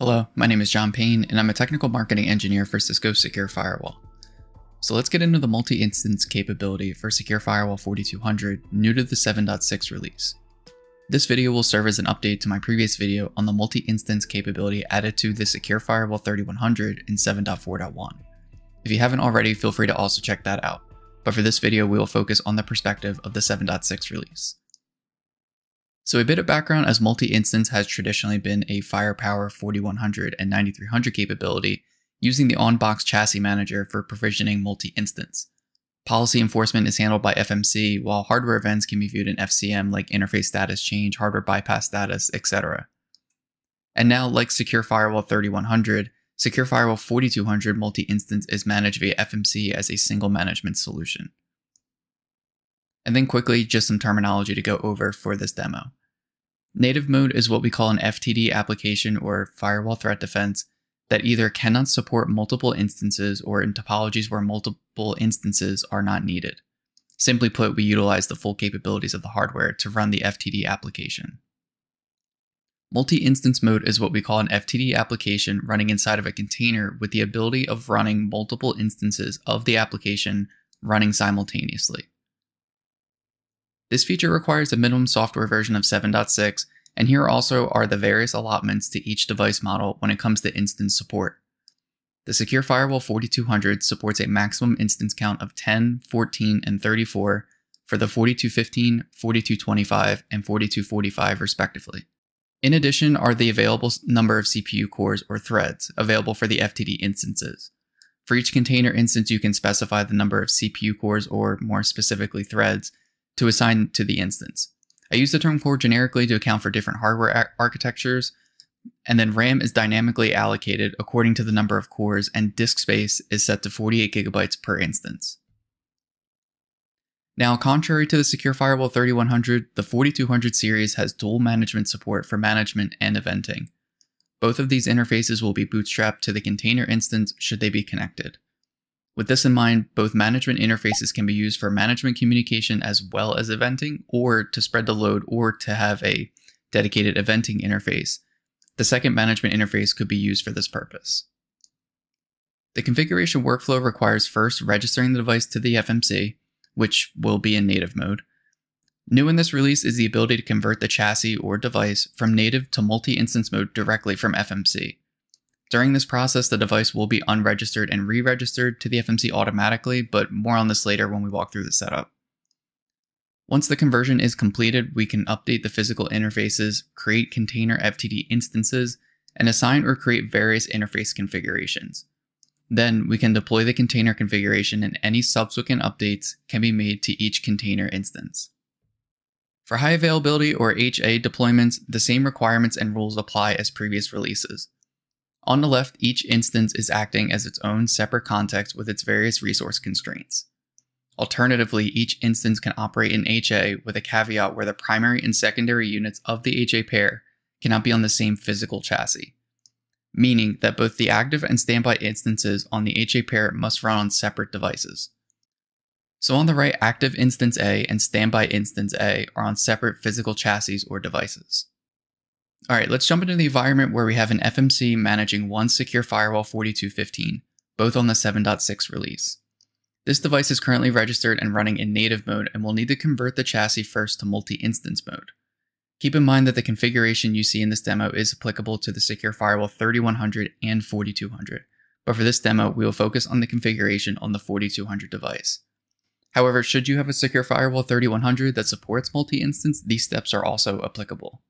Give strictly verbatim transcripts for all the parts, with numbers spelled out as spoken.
Hello, my name is John Payne, and I'm a technical marketing engineer for Cisco Secure Firewall. So let's get into the multi-instance capability for Secure Firewall forty-two hundred, new to the seven point six release. This video will serve as an update to my previous video on the multi-instance capability added to the Secure Firewall thirty-one hundred in seven point four point one. If you haven't already, feel free to also check that out. But for this video, we will focus on the perspective of the seven point six release. So a bit of background, as multi-instance has traditionally been a firepower forty-one hundred and ninety-three hundred capability using the on-box chassis manager for provisioning multi-instance. Policy enforcement is handled by F M C, while hardware events can be viewed in F C M like interface status change, hardware bypass status, et cetera. And now, like Secure Firewall thirty-one hundred, Secure Firewall forty-two hundred multi-instance is managed via F M C as a single management solution. And then quickly, just some terminology to go over for this demo. Native mode is what we call an F T D application or firewall threat defense that either cannot support multiple instances or in topologies where multiple instances are not needed. Simply put, we utilize the full capabilities of the hardware to run the F T D application. Multi-instance mode is what we call an F T D application running inside of a container with the ability of running multiple instances of the application running simultaneously. This feature requires a minimum software version of seven point six, and here also are the various allotments to each device model when it comes to instance support. The Secure Firewall forty-two hundred supports a maximum instance count of ten, fourteen, and thirty-four for the forty-two fifteen, forty-two twenty-five, and forty-two forty-five respectively. In addition are the available number of C P U cores or threads available for the F T D instances. For each container instance, you can specify the number of C P U cores, or more specifically threads, to assign to the instance. I use the term core generically to account for different hardware architectures, and then RAM is dynamically allocated according to the number of cores, and disk space is set to forty-eight gigabytes per instance. Now, contrary to the Secure Firewall thirty-one hundred, the forty-two hundred series has dual management support for management and eventing. Both of these interfaces will be bootstrapped to the container instance should they be connected. With this in mind, both management interfaces can be used for management communication as well as eventing, or to spread the load, or to have a dedicated eventing interface. The second management interface could be used for this purpose. The configuration workflow requires first registering the device to the F M C, which will be in native mode. New in this release is the ability to convert the chassis or device from native to multi-instance mode directly from F M C. During this process, the device will be unregistered and re-registered to the F M C automatically, but more on this later when we walk through the setup. Once the conversion is completed, we can update the physical interfaces, create container F T D instances, and assign or create various interface configurations. Then we can deploy the container configuration, and any subsequent updates can be made to each container instance. For high availability or H A deployments, the same requirements and rules apply as previous releases. On the left, each instance is acting as its own separate context with its various resource constraints. Alternatively, each instance can operate in H A with a caveat where the primary and secondary units of the H A pair cannot be on the same physical chassis, meaning that both the active and standby instances on the H A pair must run on separate devices. So on the right, active instance A and standby instance A are on separate physical chassis or devices. Alright, let's jump into the environment where we have an F M C managing one Secure Firewall forty-two fifteen, both on the seven point six release. This device is currently registered and running in native mode and will need to convert the chassis first to multi-instance mode. Keep in mind that the configuration you see in this demo is applicable to the Secure Firewall thirty-one hundred and forty-two hundred, but for this demo, we will focus on the configuration on the forty-two hundred device. However, should you have a Secure Firewall thirty-one hundred that supports multi-instance, these steps are also applicable.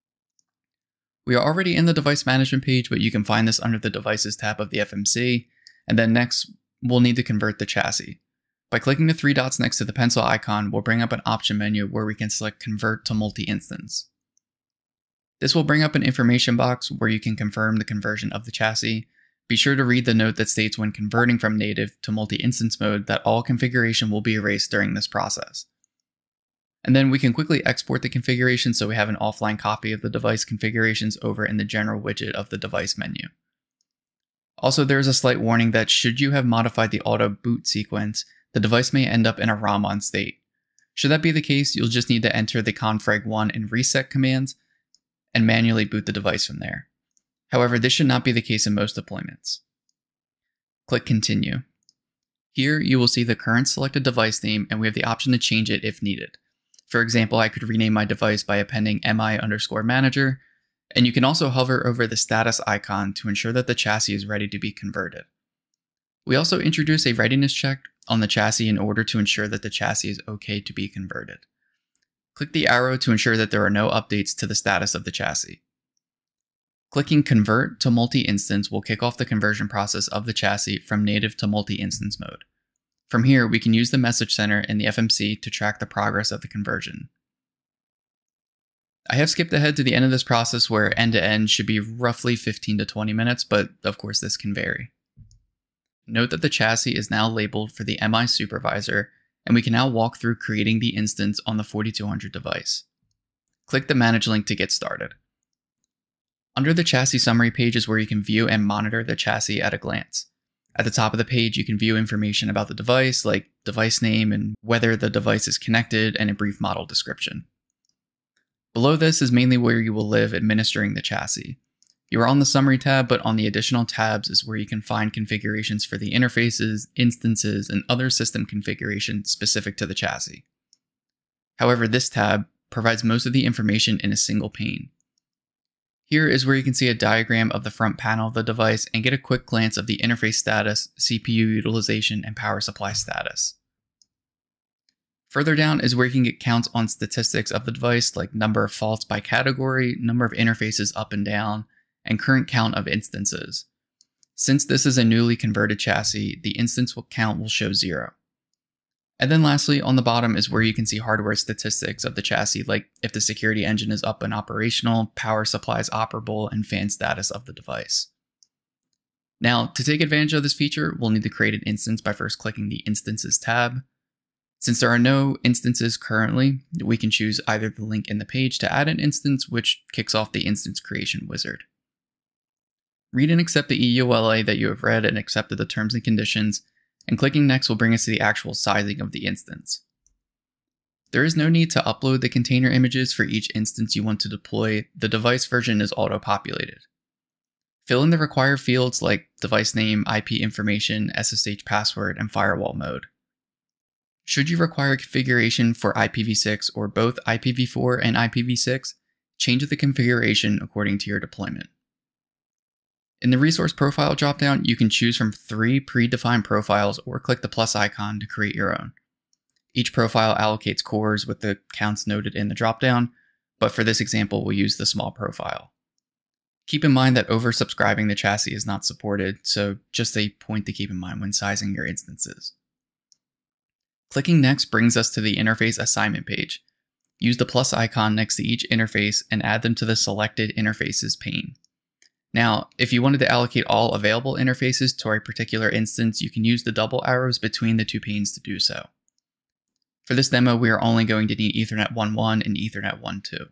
We are already in the device management page, but you can find this under the devices tab of the F M C, and then next, we'll need to convert the chassis. By clicking the three dots next to the pencil icon, we'll bring up an option menu where we can select Convert to Multi-Instance. This will bring up an information box where you can confirm the conversion of the chassis. Be sure to read the note that states when converting from native to multi-instance mode that all configuration will be erased during this process. And then we can quickly export the configuration so we have an offline copy of the device configurations over in the general widget of the device menu. Also, there is a slight warning that should you have modified the auto boot sequence, the device may end up in a ROM on state. Should that be the case, you'll just need to enter the config one and reset commands and manually boot the device from there. However, this should not be the case in most deployments. Click Continue. Here, you will see the current selected device name, and we have the option to change it if needed. For example, I could rename my device by appending mi underscore manager, and you can also hover over the status icon to ensure that the chassis is ready to be converted. We also introduce a readiness check on the chassis in order to ensure that the chassis is okay to be converted. Click the arrow to ensure that there are no updates to the status of the chassis. Clicking Convert to Multi-Instance will kick off the conversion process of the chassis from native to multi-instance mode. From here, we can use the message center in the F M C to track the progress of the conversion. I have skipped ahead to the end of this process where end-to-end should be roughly fifteen to twenty minutes, but of course this can vary. Note that the chassis is now labeled for the M I supervisor, and we can now walk through creating the instance on the forty-two hundred device. Click the Manage link to get started. Under the chassis summary page is where you can view and monitor the chassis at a glance. At the top of the page, you can view information about the device, like device name and whether the device is connected, and a brief model description. Below this is mainly where you will live administering the chassis. You are on the Summary tab, but on the additional tabs is where you can find configurations for the interfaces, instances, and other system configurations specific to the chassis. However, this tab provides most of the information in a single pane. Here is where you can see a diagram of the front panel of the device and get a quick glance of the interface status, C P U utilization, and power supply status. Further down is where you can get counts on statistics of the device, like number of faults by category, number of interfaces up and down, and current count of instances. Since this is a newly converted chassis, the instance count will show zero. And then lastly, on the bottom is where you can see hardware statistics of the chassis, like if the security engine is up and operational, power supply is operable, and fan status of the device. Now, to take advantage of this feature, we'll need to create an instance by first clicking the Instances tab. Since there are no instances currently, we can choose either the link in the page to add an instance, which kicks off the instance creation wizard. Read and accept the E U L A that you have read and accepted the terms and conditions, and clicking Next will bring us to the actual sizing of the instance. There is no need to upload the container images for each instance you want to deploy. The device version is auto-populated. Fill in the required fields like device name, I P information, S S H password, and firewall mode. Should you require configuration for I P v six or both I P v four and I P v six, change the configuration according to your deployment. In the resource profile dropdown, you can choose from three predefined profiles or click the plus icon to create your own. Each profile allocates cores with the counts noted in the dropdown, but for this example, we'll use the small profile. Keep in mind that oversubscribing the chassis is not supported, so just a point to keep in mind when sizing your instances. Clicking Next brings us to the interface assignment page. Use the plus icon next to each interface and add them to the selected interfaces pane. Now, if you wanted to allocate all available interfaces to a particular instance, you can use the double arrows between the two panes to do so. For this demo, we are only going to need Ethernet one one and Ethernet one two.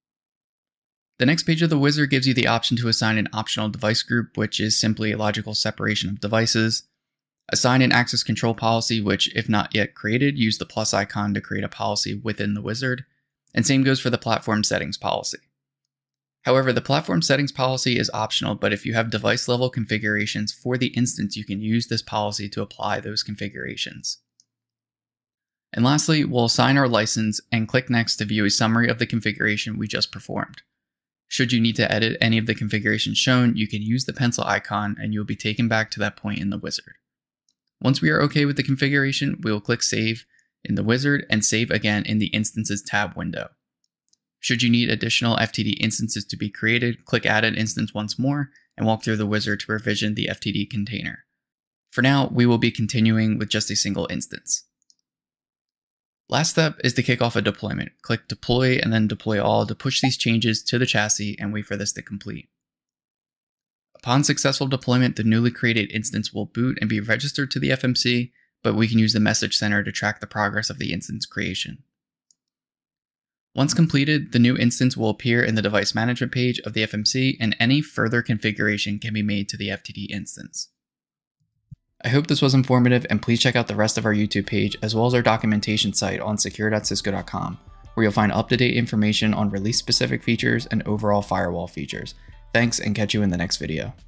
The next page of the wizard gives you the option to assign an optional device group, which is simply a logical separation of devices. Assign an access control policy, which, if not yet created, use the plus icon to create a policy within the wizard. And same goes for the platform settings policy. However, the platform settings policy is optional, but if you have device level configurations for the instance, you can use this policy to apply those configurations. And lastly, we'll assign our license and click Next to view a summary of the configuration we just performed. Should you need to edit any of the configurations shown, you can use the pencil icon and you'll be taken back to that point in the wizard. Once we are okay with the configuration, we will click Save in the wizard and save again in the Instances tab window. Should you need additional F T D instances to be created, click Add an Instance once more and walk through the wizard to provision the F T D container. For now, we will be continuing with just a single instance. Last step is to kick off a deployment. Click Deploy and then Deploy All to push these changes to the chassis and wait for this to complete. Upon successful deployment, the newly created instance will boot and be registered to the F M C, but we can use the message center to track the progress of the instance creation. Once completed, the new instance will appear in the device management page of the F M C, and any further configuration can be made to the F T D instance. I hope this was informative, and please check out the rest of our YouTube page as well as our documentation site on secure dot cisco dot com, where you'll find up-to-date information on release-specific features and overall firewall features. Thanks, and catch you in the next video.